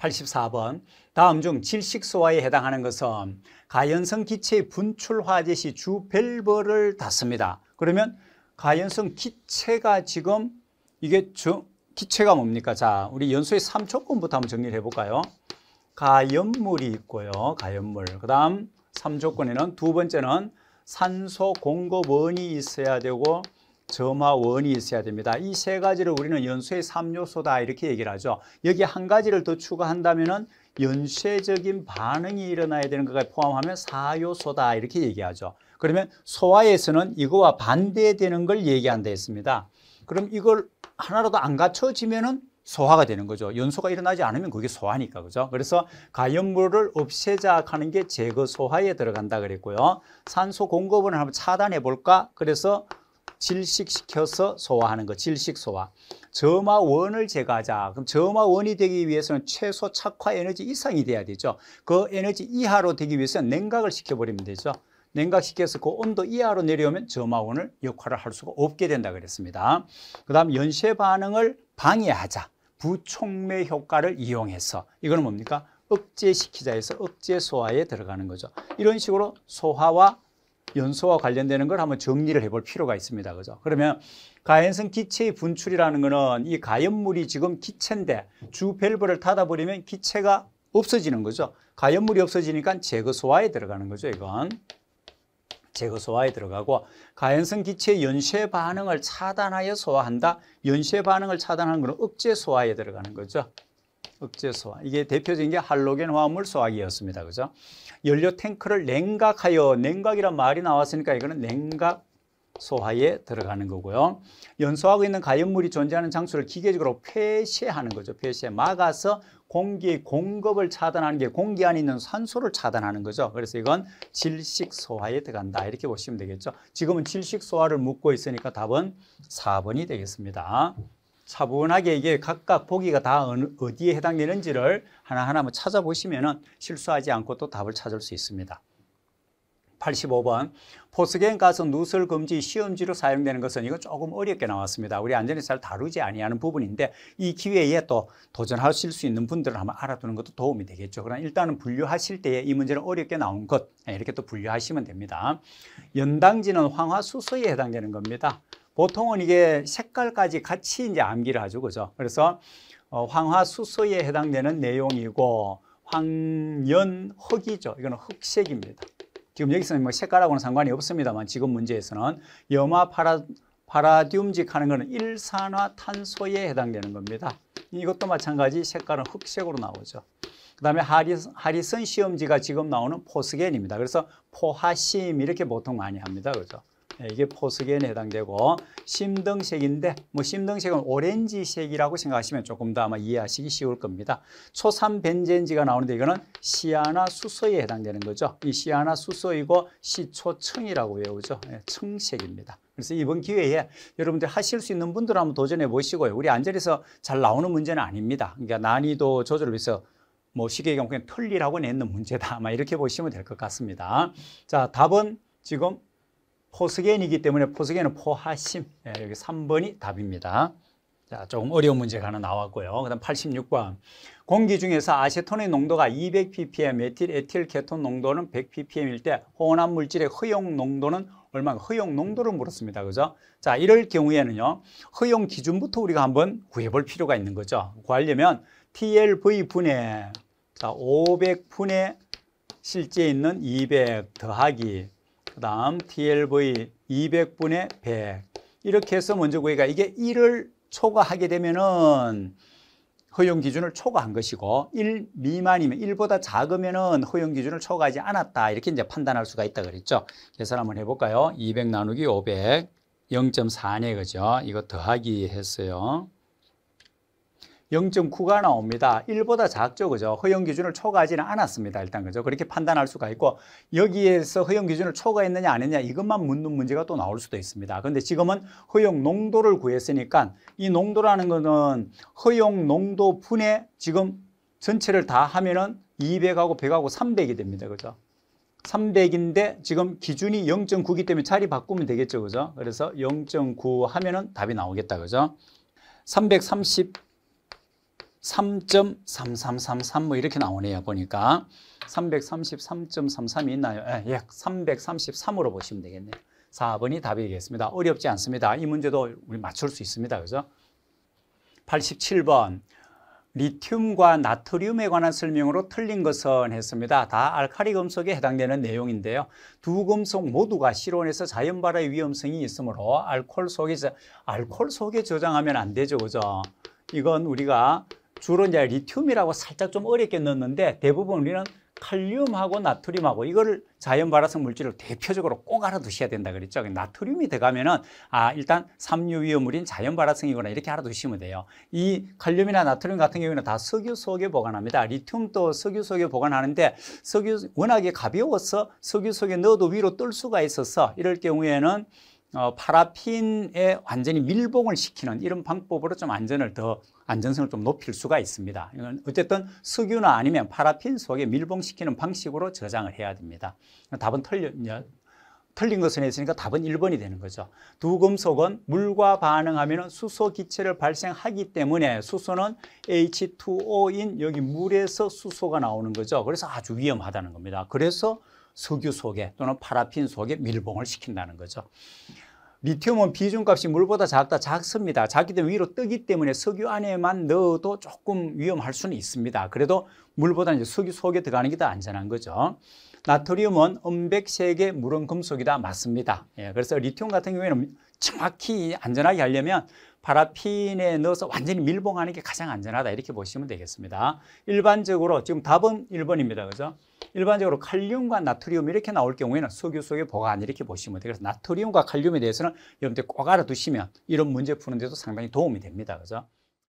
84번. 다음 중 질식소화에 해당하는 것은 가연성 기체의 분출 화재 시 주 밸브를 닫습니다. 그러면 가연성 기체가 지금 이게 기체가 뭡니까? 자, 우리 연소의 3조건부터 한번 정리를 해볼까요? 가연물이 있고요. 가연물. 그 다음 3조건에는 두 번째는 산소 공급원이 있어야 되고 점화원이 있어야 됩니다. 이 세 가지를 우리는 연소의 3요소다 이렇게 얘기를 하죠. 여기 한 가지를 더 추가한다면은 연쇄적인 반응이 일어나야 되는 것까지 포함하면 4요소다 이렇게 얘기하죠. 그러면 소화에서는 이거와 반대되는 걸 얘기한다 했습니다. 그럼 이걸 하나라도 안 갖춰지면은 소화가 되는 거죠. 연소가 일어나지 않으면 그게 소화니까, 그죠? 그래서 가연물을 없애자 하는 게 제거 소화에 들어간다 그랬고요. 산소 공급을 한번 차단해 볼까? 그래서 질식시켜서 소화하는 거, 질식소화. 점화원을 제거하자. 그럼 점화원이 되기 위해서는 최소 착화 에너지 이상이 돼야 되죠. 그 에너지 이하로 되기 위해서는 냉각을 시켜버리면 되죠. 냉각시켜서 그 온도 이하로 내려오면 점화원을 역할을 할 수가 없게 된다 그랬습니다. 그 다음 연쇄 반응을 방해하자. 부촉매 효과를 이용해서. 이거는 뭡니까? 억제시키자 해서 억제 소화에 들어가는 거죠. 이런 식으로 소화와 연소와 관련되는 걸 한번 정리를 해볼 필요가 있습니다. 그죠? 그러면 가연성 기체의 분출이라는 거는 이 가연물이 지금 기체인데 주 밸브를 닫아버리면 기체가 없어지는 거죠. 가연물이 없어지니까 제거 소화에 들어가는 거죠. 이건 제거 소화에 들어가고, 가연성 기체의 연쇄 반응을 차단하여 소화한다. 연쇄 반응을 차단하는 것은 억제 소화에 들어가는 거죠. 억제 소화. 이게 대표적인 게 할로겐 화합물 소화기였습니다. 그죠? 연료 탱크를 냉각하여, 냉각이란 말이 나왔으니까 이거는 냉각 소화에 들어가는 거고요. 연소하고 있는 가연물이 존재하는 장소를 기계적으로 폐쇄하는 거죠. 폐쇄, 막아서 공기의 공급을 차단하는 게 공기 안에 있는 산소를 차단하는 거죠. 그래서 이건 질식소화에 들어간다 이렇게 보시면 되겠죠. 지금은 질식소화를 묻고 있으니까 답은 4번이 되겠습니다. 차분하게 이게 각각 보기가 다 어디에 해당되는지를 하나하나 한번 찾아보시면 실수하지 않고 또 답을 찾을 수 있습니다. 85번. 포스겐 가스 누설 금지 시험지로 사용되는 것은 이거 조금 어렵게 나왔습니다. 우리 안전에 잘 다루지 아니하는 부분인데 이 기회에 또 도전하실 수 있는 분들은 한번 알아두는 것도 도움이 되겠죠. 그러나 일단은 분류하실 때에 이 문제는 어렵게 나온 것 이렇게 또 분류하시면 됩니다. 연당지는 황화수소에 해당되는 겁니다. 보통은 이게 색깔까지 같이 이제 암기를 하죠. 그죠? 그래서 황화수소에 해당되는 내용이고 황연흑이죠. 이거는 흑색입니다. 지금 여기서는 뭐 색깔하고는 상관이 없습니다만 지금 문제에서는 염화 파라듐직 하는 것은 일산화탄소에 해당되는 겁니다. 이것도 마찬가지 색깔은 흑색으로 나오죠. 그 다음에 하리슨 시험지가 지금 나오는 포스겐입니다. 그래서 포하심 이렇게 보통 많이 합니다. 그죠? 이게 포스겐에 해당되고 심등색인데 뭐 심등색은 오렌지색이라고 생각하시면 조금 더 아마 이해하시기 쉬울 겁니다. 초산벤젠지가 나오는데 이거는 시아나수소에 해당되는 거죠. 이 시아나수소이고 시초청이라고 외우죠. 청색입니다. 그래서 이번 기회에 여러분들 하실 수 있는 분들 한번 도전해 보시고요. 우리 안전에서 잘 나오는 문제는 아닙니다. 그러니까 난이도 조절을 위해서 뭐 쉽게 얘기하면 그냥 틀리라고 내는 문제다. 아마 이렇게 보시면 될 것 같습니다. 자, 답은 지금 포스겐이기 때문에 포스겐은 포하심. 여기 3번이 답입니다. 자, 조금 어려운 문제가 하나 나왔고요. 그 다음 86번. 공기 중에서 아세톤의 농도가 200ppm, 메틸 에틸 케톤 농도는 100ppm일 때 혼합 물질의 허용 농도는 얼마인가? 허용 농도를 물었습니다. 그죠? 자, 이럴 경우에는요, 허용 기준부터 우리가 한번 구해볼 필요가 있는 거죠. 구하려면 TLV 분의 500분의 실제 있는 200 더하기 그 다음 TLV 200분의 100 이렇게 해서 먼저 구해가 이게 1을 초과하게 되면은 허용 기준을 초과한 것이고 1 미만이면 1보다 작으면은 허용 기준을 초과하지 않았다 이렇게 이제 판단할 수가 있다 그랬죠. 계산 한번 해볼까요? 200 나누기 500 0.4네 그죠? 이거 더하기 했어요. 0.9가 나옵니다. 1보다 작죠, 그죠? 허용 기준을 초과하지는 않았습니다. 일단, 그죠? 그렇게 판단할 수가 있고, 여기에서 허용 기준을 초과했느냐, 안 했느냐, 이것만 묻는 문제가 또 나올 수도 있습니다. 그런데 지금은 허용 농도를 구했으니까, 이 농도라는 거는 허용 농도 분의 지금 전체를 다 하면은 200하고 100하고 300이 됩니다. 그죠? 300인데 지금 기준이 0.9이기 때문에 자리 바꾸면 되겠죠, 그죠? 그래서 0.9 하면은 답이 나오겠다, 그죠? 330 3.3333 뭐 이렇게 나오네요. 보니까 333.33이 있나요? 예, 333으로 보시면 되겠네요. 4번이 답이 되겠습니다. 어렵지 않습니다. 이 문제도 우리 맞출 수 있습니다. 그죠? 87번. 리튬과 나트륨에 관한 설명으로 틀린 것은 했습니다. 다 알칼리 금속에 해당되는 내용인데요. 두 금속 모두가 실온에서 자연 발화의 위험성이 있으므로 알코올 속에 저장하면 안 되죠. 그죠? 이건 우리가 주로 이제 리튬이라고 살짝 좀 어렵게 넣었는데 대부분 우리는 칼륨하고 나트륨하고 이거를 자연 발화성 물질을 대표적으로 꼭 알아두셔야 된다 그랬죠. 나트륨이 들어가면은 일단 삼류 위험물인 자연 발화성이거나 이렇게 알아두시면 돼요. 이 칼륨이나 나트륨 같은 경우에는 다 석유 속에 보관합니다. 리튬도 석유 속에 보관하는데 석유 워낙에 가벼워서 석유 속에 넣어도 위로 뜰 수가 있어서 이럴 경우에는 파라핀에 완전히 밀봉을 시키는 이런 방법으로 좀 안전성을 좀 높일 수가 있습니다. 이건 어쨌든 석유나 아니면 파라핀 속에 밀봉시키는 방식으로 저장을 해야 됩니다. 답은 틀린 것은 했으니까 답은 1번이 되는 거죠. 두 금속은 물과 반응하면 수소 기체를 발생하기 때문에 수소는 H2O인 여기 물에서 수소가 나오는 거죠. 그래서 아주 위험하다는 겁니다. 그래서 석유 속에 또는 파라핀 속에 밀봉을 시킨다는 거죠. 리튬은 비중값이 물보다 작습니다. 작기 때문에 위로 뜨기 때문에 석유 안에만 넣어도 조금 위험할 수는 있습니다. 그래도 물보다 이제 석유 속에 들어가는 게 더 안전한 거죠. 나트륨은 음백색의 물은 금속이다. 맞습니다. 예, 그래서 리튬 같은 경우에는 정확히 안전하게 하려면 파라핀에 넣어서 완전히 밀봉하는 게 가장 안전하다. 이렇게 보시면 되겠습니다. 일반적으로 지금 답은 1번입니다. 그죠? 일반적으로 칼륨과 나트륨 이렇게 나올 경우에는 석유 속에 보관 이렇게 보시면 돼요. 그래서 나트륨과 칼륨에 대해서는 여러분들 꼭 알아두시면 이런 문제 푸는 데도 상당히 도움이 됩니다. 그죠?